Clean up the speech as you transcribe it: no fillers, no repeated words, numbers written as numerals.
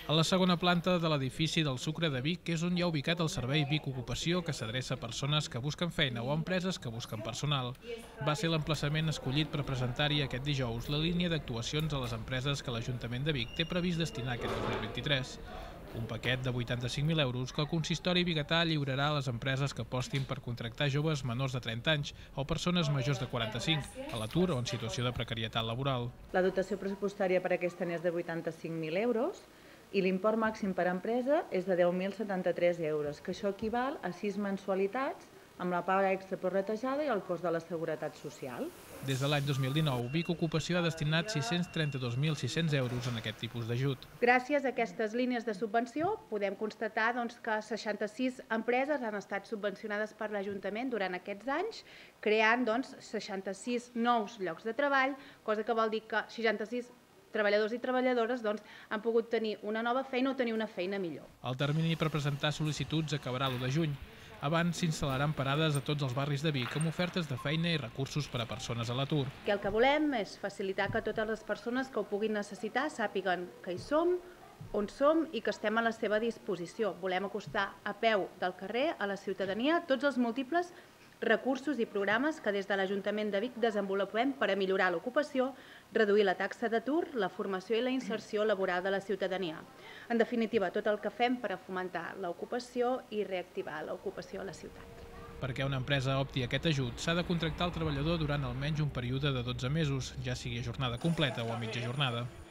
A la segona planta de l'edifici del Sucre de Vic és on hi ha ubicat el servei Vic Ocupació, que s'adreça a persones que busquen feina o a empreses que busquen personal. Va ser l'emplaçament escollit per presentar-hi aquest dijous la línia d'actuacions a les empreses que l'Ajuntament de Vic té previst destinar aquest 2023. Un paquet de 85.000 euros que el consistori biguetà lliurarà a les empreses que apostin per contractar joves menors de 30 anys o persones majors de 45, a l'atur o en situació de precarietat laboral. La dotació pressupostària per aquest any és de 85.000 euros i l'import màxim per empresa és de 10.073 euros, que això equival a 6 mensualitats amb la paga extra prorratejada i el cost de la seguretat social. Des de l'any 2019, Vic Ocupació ha destinat 632.600 euros en aquest tipus d'ajut. Gràcies a aquestes línies de subvenció podem constatar que 66 empreses han estat subvencionades per l'Ajuntament durant aquests anys, creant 66 nous llocs de treball, cosa que vol dir que 66 treballadors i treballadores han pogut tenir una nova feina o tenir una feina millor. El termini per presentar sol·licituds acabarà l'1 de juny. Abans s'instal·laran parades a tots els barris de Vic amb ofertes de feina i recursos per a persones a l'atur. El que volem és facilitar que totes les persones que ho puguin necessitar sàpiguen que hi som, on som i que estem a la seva disposició. Volem acostar a peu del carrer a la ciutadania tots els múltiples recursos i programes que des de l'Ajuntament de Vic desenvolupem per a millorar l'ocupació, reduir la taxa d'atur, la formació i la inserció laboral de la ciutadania. En definitiva, tot el que fem per a fomentar l'ocupació i reactivar l'ocupació a la ciutat. Perquè una empresa opti a aquest ajut, s'ha de contractar el treballador durant almenys un període de 12 mesos, ja sigui a jornada completa o a mitja jornada.